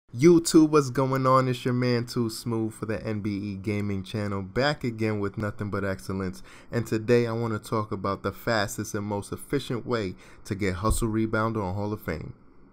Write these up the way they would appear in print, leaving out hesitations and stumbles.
YouTube, what's going on? It's your man Too Smooth for the NBE Gaming channel, back again with nothing but excellence. And today I want to talk about the fastest and most efficient way to get Hustle Rebounder on Hall of Fame.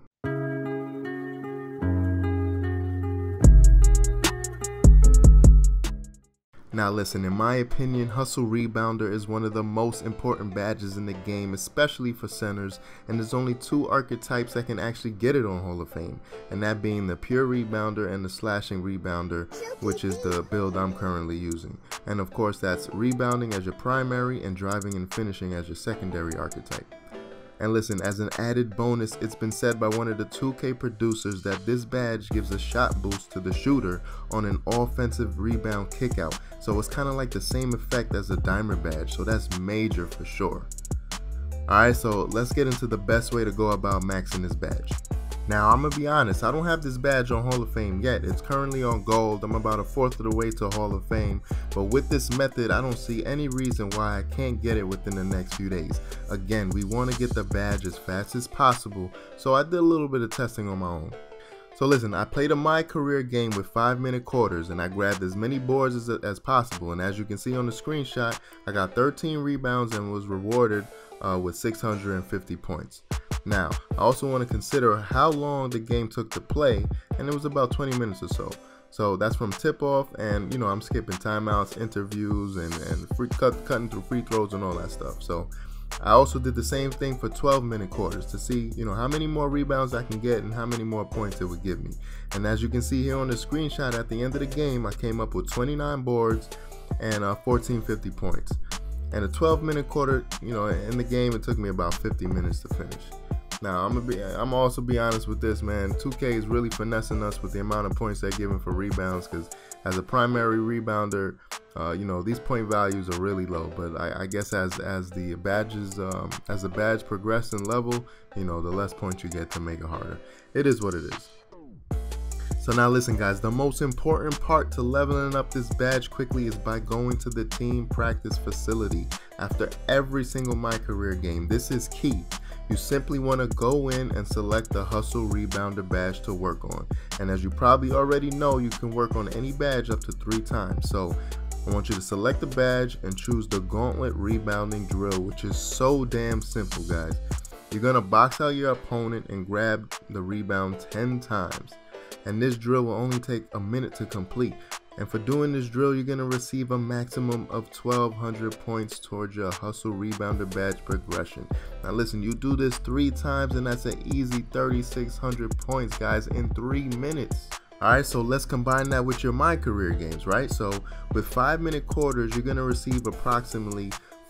Now listen, in my opinion, Hustle Rebounder is one of the most important badges in the game, especially for centers, and there's only two archetypes that can actually get it on Hall of Fame, and that being the Pure Rebounder and the Slashing Rebounder, which is the build I'm currently using. And of course that's rebounding as your primary and driving and finishing as your secondary archetype. And listen, as an added bonus, it's been said by one of the 2K producers that this badge gives a shot boost to the shooter on an offensive rebound kickout. So it's kind of like the same effect as the Dimer badge, so that's major for sure. Alright, so let's get into the best way to go about maxing this badge. Now, I'm going to be honest, I don't have this badge on Hall of Fame yet. It's currently on gold. I'm about a fourth of the way to Hall of Fame. But with this method, I don't see any reason why I can't get it within the next few days. Again, we want to get the badge as fast as possible, so I did a little bit of testing on my own. So listen, I played a My Career game with 5-minute quarters, and I grabbed as many boards as possible. And as you can see on the screenshot, I got 13 rebounds and was rewarded with 650 points. Now, I also want to consider how long the game took to play, and it was about 20 minutes or so. So that's from tip-off, and you know, I'm skipping timeouts, interviews, and cutting through free throws and all that stuff. So I also did the same thing for 12-minute quarters to see, you know, how many more rebounds I can get and how many more points it would give me. And as you can see here on the screenshot, at the end of the game, I came up with 29 boards and 1450 points. And a 12-minute quarter, you know, in the game, it took me about 50 minutes to finish. Now, I'm also be honest with this, man. 2K is really finessing us with the amount of points they're giving for rebounds, because as a primary rebounder, you know, these point values are really low. But I guess as the badges, as the badge progresses in level, you know, the less points you get to make it harder. It is what it is. So now listen guys, the most important part to leveling up this badge quickly is by going to the team practice facility after every single My Career game. This is key. You simply want to go in and select the Hustle Rebounder badge to work on. And as you probably already know, you can work on any badge up to 3 times. So I want you to select the badge and choose the Gauntlet Rebounding Drill, which is so damn simple guys. You're going to box out your opponent and grab the rebound 10 times. And this drill will only take a minute to complete. And for doing this drill, you're going to receive a maximum of 1200 points towards your Hustle Rebounder badge progression. Now listen, you do this 3 times and that's an easy 3600 points guys in 3 minutes. Alright, so let's combine that with your My Career games, right? So with 5-minute quarters, you're going to receive approximately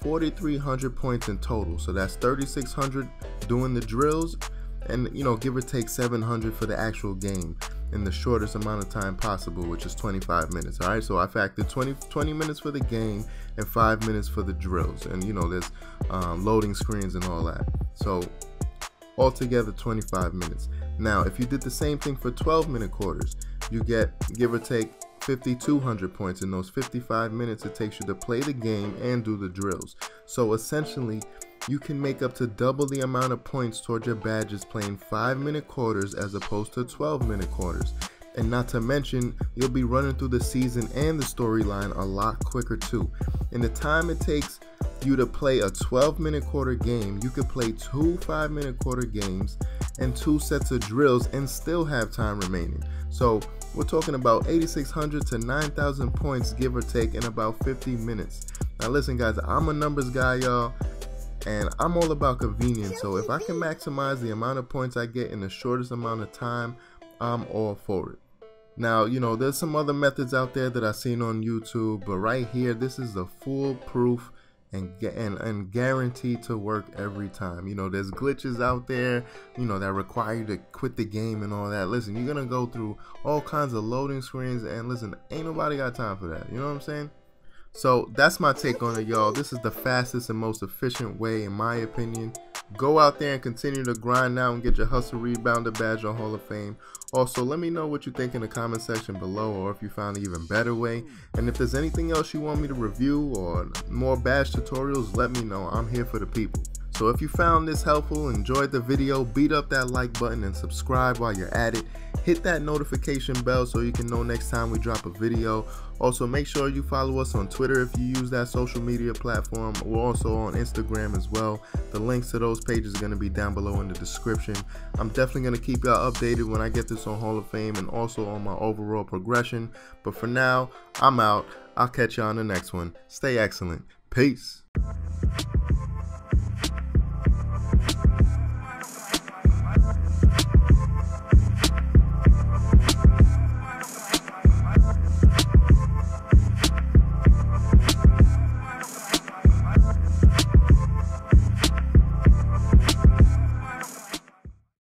4300 points in total. So that's 3600 doing the drills, and you know, give or take 700 for the actual game in the shortest amount of time possible, which is 25 minutes. All right, so I factored 20 minutes for the game and 5 minutes for the drills, and you know, there's loading screens and all that. So altogether 25 minutes. Now if you did the same thing for 12-minute quarters, you get, give or take, 5200 points in those 55 minutes it takes you to play the game and do the drills. So essentially you can make up to double the amount of points towards your badges playing 5-minute quarters as opposed to 12-minute quarters. And not to mention, you'll be running through the season and the storyline a lot quicker too. In the time it takes you to play a 12-minute quarter game, you could play 2 5-minute quarter games and 2 sets of drills and still have time remaining. So we're talking about 8600 to 9000 points, give or take, in about 50 minutes. Now listen guys, I'm a numbers guy, y'all, and I'm all about convenience. So if I can maximize the amount of points I get in the shortest amount of time, I'm all for it. Now, you know, there's some other methods out there that I've seen on YouTube, but right here, this is the foolproof and guaranteed to work every time. You know, there's glitches out there, you know, that require you to quit the game and all that. Listen, you're gonna go through all kinds of loading screens, and listen, ain't nobody got time for that. You know what I'm saying? So that's my take on it, y'all. This is the fastest and most efficient way, in my opinion. Go out there and continue to grind now and get your Hustle Rebounder badge on Hall of Fame. Also, let me know what you think in the comment section below, or if you found an even better way. And if there's anything else you want me to review or more badge tutorials, let me know. I'm here for the people. So if you found this helpful, enjoyed the video, beat up that like button and subscribe while you're at it. Hit that notification bell so you can know next time we drop a video. Also, make sure you follow us on Twitter if you use that social media platform. We're also on Instagram as well. The links to those pages are going to be down below in the description. I'm definitely going to keep y'all updated when I get this on Hall of Fame and also on my overall progression. But for now, I'm out. I'll catch y'all on the next one. Stay excellent. Peace.